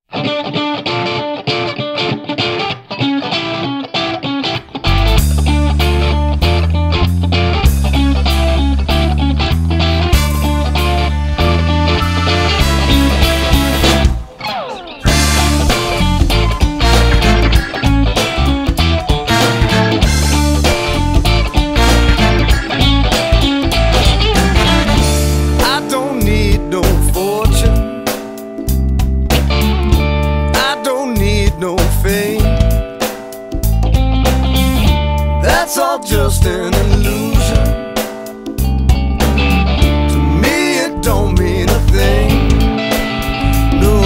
That's all just an illusion. To me it don't mean a thing. No.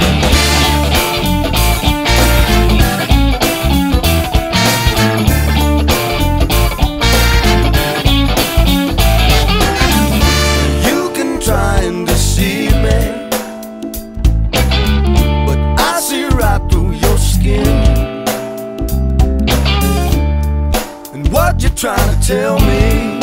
You can try and deceive me, but I see right through your skin. What you're trying to tell me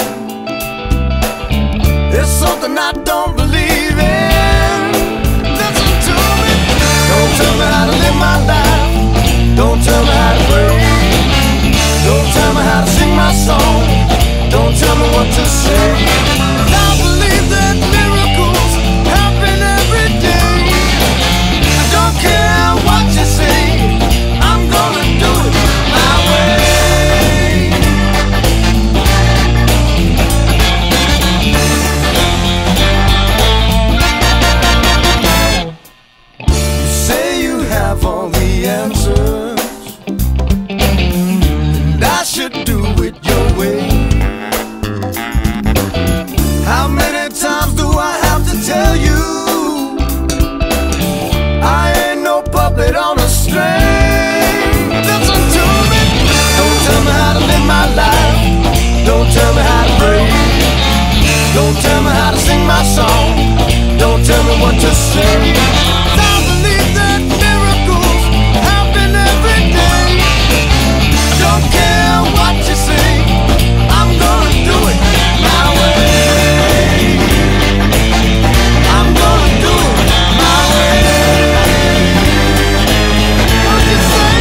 is something I don't believe in. Listen to me. Don't tell me how to live my life. Don't tell me how to pray. Don't tell me how to sing my song. Don't tell me what to say. I believe that miracles happen every day. I don't care what you say, I'm gonna do it my way. All the answers, and I should do it your way. How many times do I have to tell you I ain't no puppet on a string? Listen to me. Don't tell me how to live my life. Don't tell me how to pray. Don't tell me how to sing my song. Don't tell me what to say. I believe that miracles happen every day. Don't care what you say, I'm gonna do it my way. I'm gonna do it my way. What you say?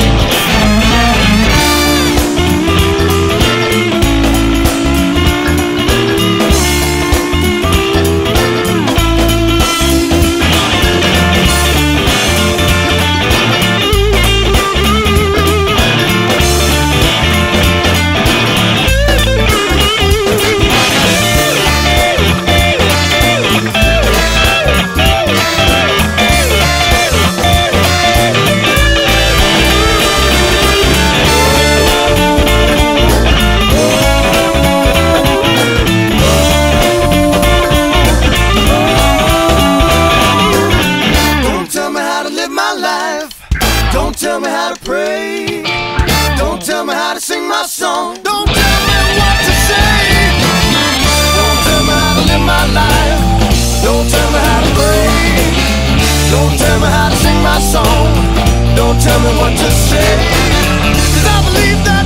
Don't tell me how to pray. Don't tell me how to sing my song. Don't tell me what to say. Don't tell me how to live my life. Don't tell me how to pray. Don't tell me how to sing my song. Don't tell me what to say. 'Cause I believe that